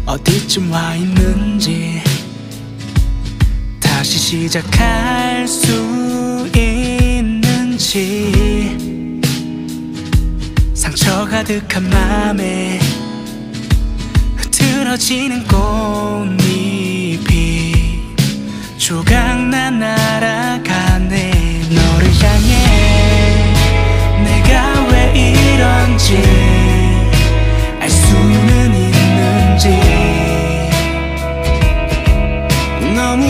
어디쯤 와 있는지 다시 시작할 수 있는지 상처 가득한 맘에 흐트러지는 꽃잎이 조각난 날아가네. 너를 향해 내가 왜 이런지 알 수는 있는지 너무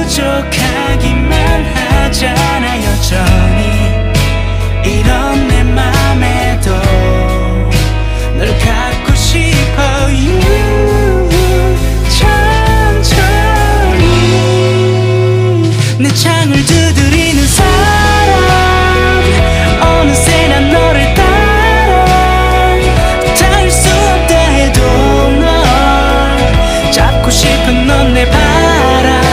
부족하기만 하잖아. 여전히 이런 내 맘에도 널 갖고 싶어요. 천천히 내 창을 두드리는 사람 어느새 난 너를 따라 닿을 수 없다 해도 널 잡고 싶은 넌 내 바람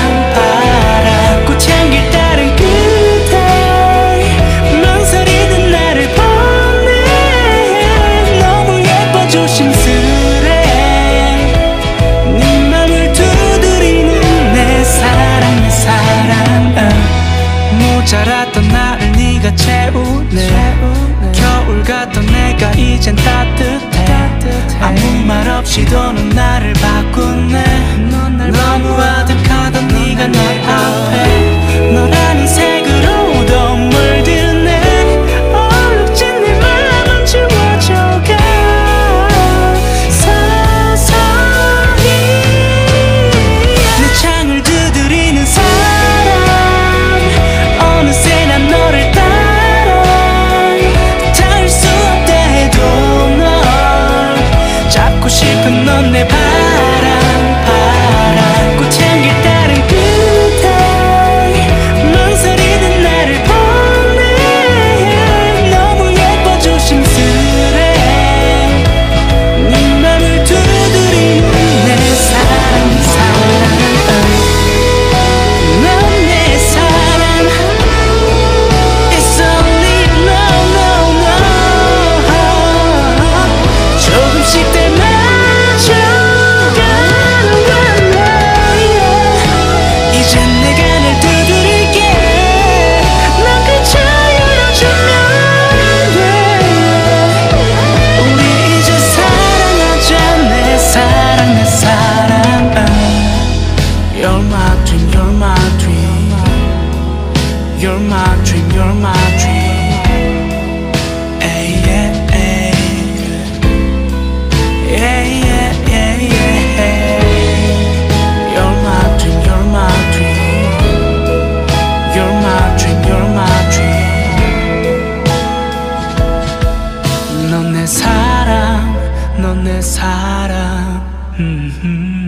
꽃향기를 따른 끝에 망설이는 나를 보내. 너무 예뻐 조심스레 네 맘을 두드리는 내 사랑 내 사랑. 모자랐던 나를 네가 채우네. 겨울 같던 내가 이젠 따뜻해. 아무 말 없이도 넌 나를 바꾸네. 너무 아득하던 네가 내 앞에 너라는 색으로도 물드네. 얼룩진 내 마음은 지워져가 서서히. 내 창을 두드리는 사람 어느새 난 너를 따라 닿을 수 없다 해도 널 잡고 싶은 넌 내 바람 꽃향기를 따른 끝에 망설이는 나를 보내. 너무 예뻐 조심스레 네 맘을 두드리는 내 사랑 사랑. 넌 내 사랑 It's only love no no. 조금씩 닮아져가는 이젠 내가 널 두드릴게. 넌 그저 열어주면 돼. 우리 이제 사랑하자 내 사랑 내 사랑. You're my dream you're my dream You're my dream you're my dream. Ay, yeah, ay. Yeah, yeah, yeah, yeah. You're my dream you're my dream You're my dream you're my dream. 넌 내 사랑 넌 내 사랑.